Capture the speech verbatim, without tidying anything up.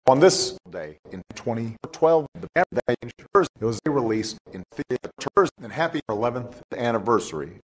On this day in twenty twelve, the Avengers, it was released in theaters, and happy eleventh anniversary